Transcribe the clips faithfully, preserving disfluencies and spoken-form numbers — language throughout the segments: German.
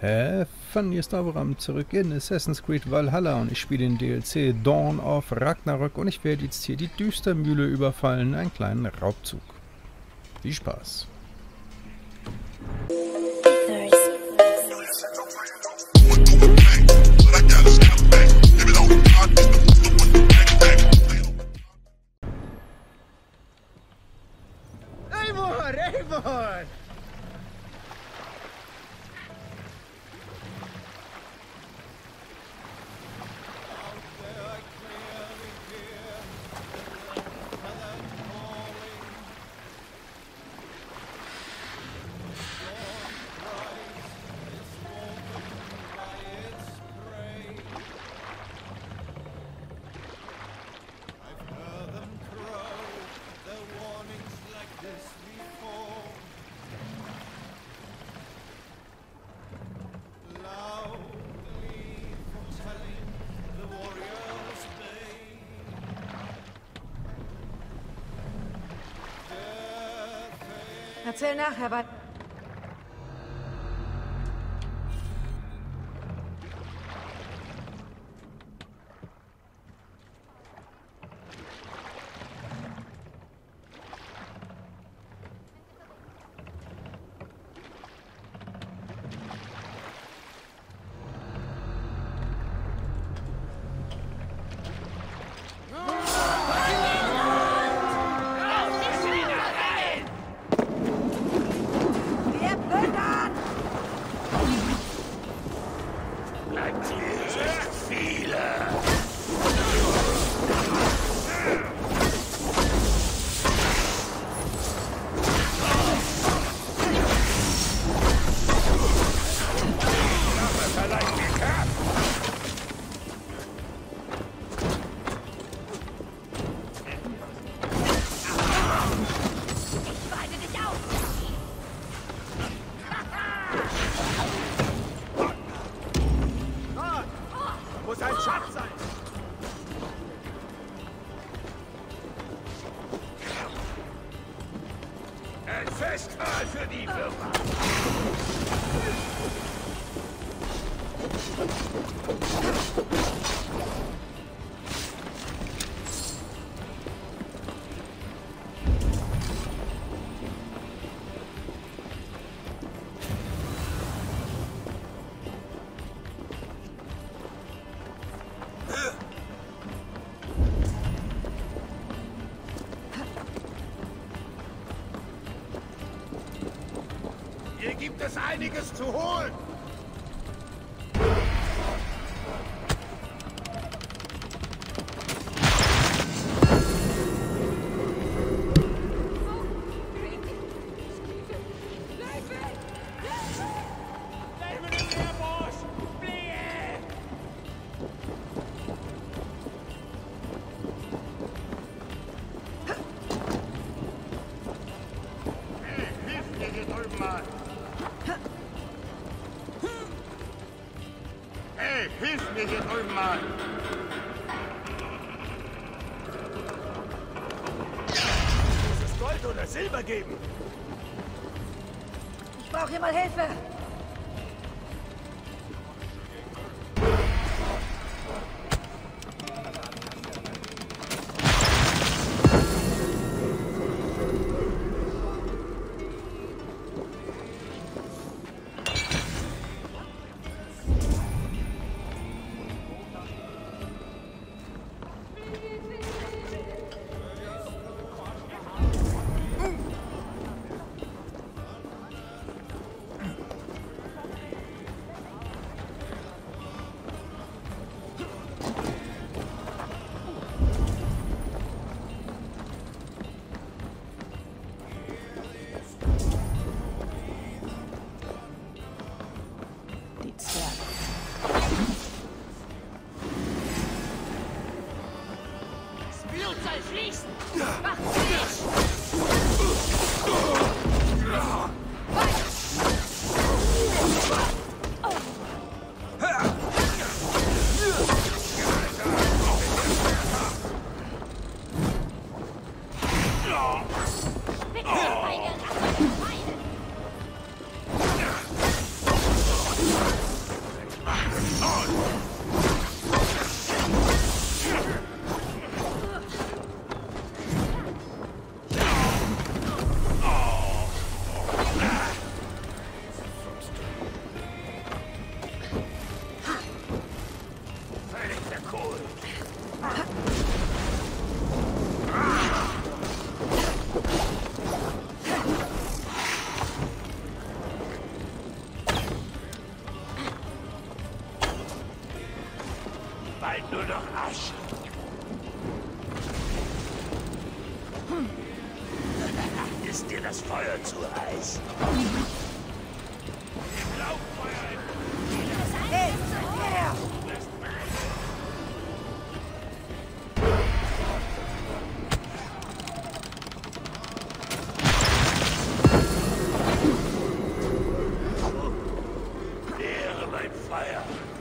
Hä? Von hier ist Abraham zurück in Assassin's Creed Valhalla und ich spiele den D L C Dawn of Ragnarök und ich werde jetzt hier die Düstermühle überfallen, einen kleinen Raubzug. Viel Spaß! Eivor! Eivor! Erzähl nachher weiter. Muss ein Schatz sein! Ein Festmahl für die Firma! Hier gibt es einiges zu holen. Hey, hilf mir hier drüben mal! Muss es Gold oder Silber geben? Ich brauche hier mal Hilfe. Soll fließen! Mach dich! Bitte, meine Rache! bald nur noch Asche. Ist dir das Feuer zu heiß? Im Lauffeuer! Hey, her! Ehre mein Feuer!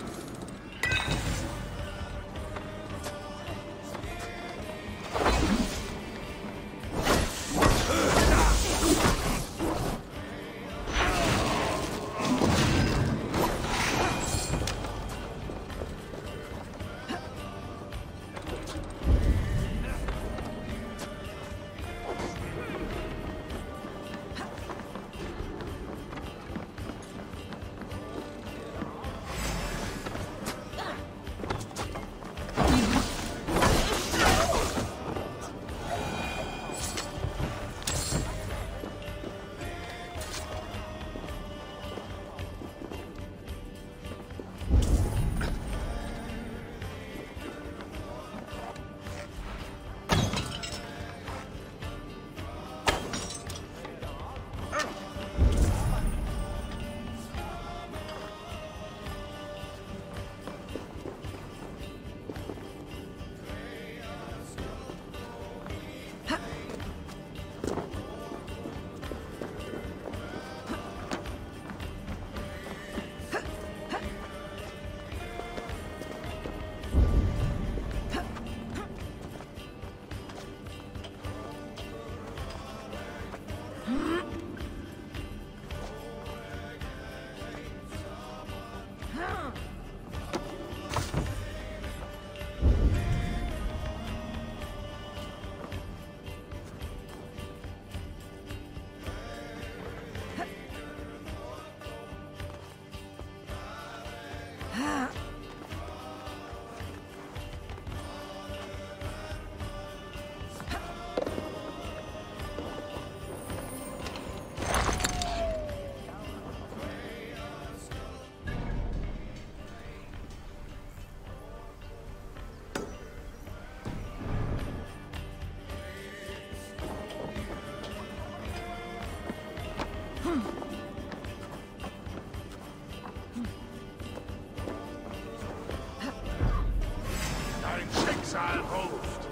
Schicksal ruft.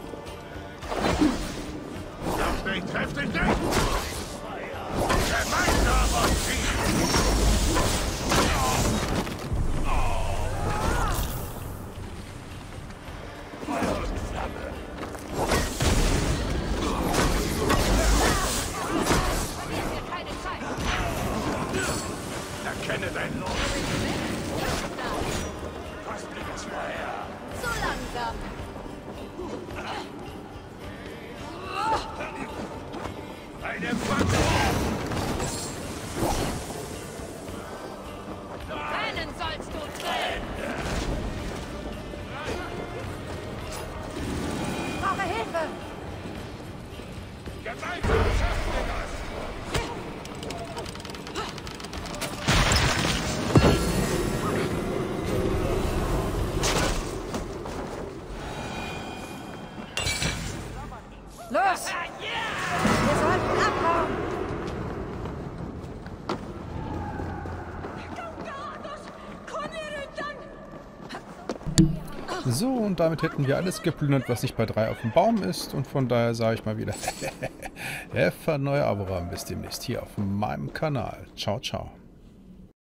Lass mich, treff dich nicht! Gemeinsam und Feuer und Flamme. Keine Zeit. Erkenne dein Los. Kostbares Feuer. So langsam. Eine Waffe! Brennen sollst du drin. Brauche Hilfe! Gemeinsam schaffen wir das! Los! Wir sollten abhauen! So, und damit hätten wir alles geplündert, was nicht bei drei auf dem Baum ist. Und von daher sage ich mal wieder, Have a neue Abo, bis demnächst hier auf meinem Kanal. Ciao, ciao.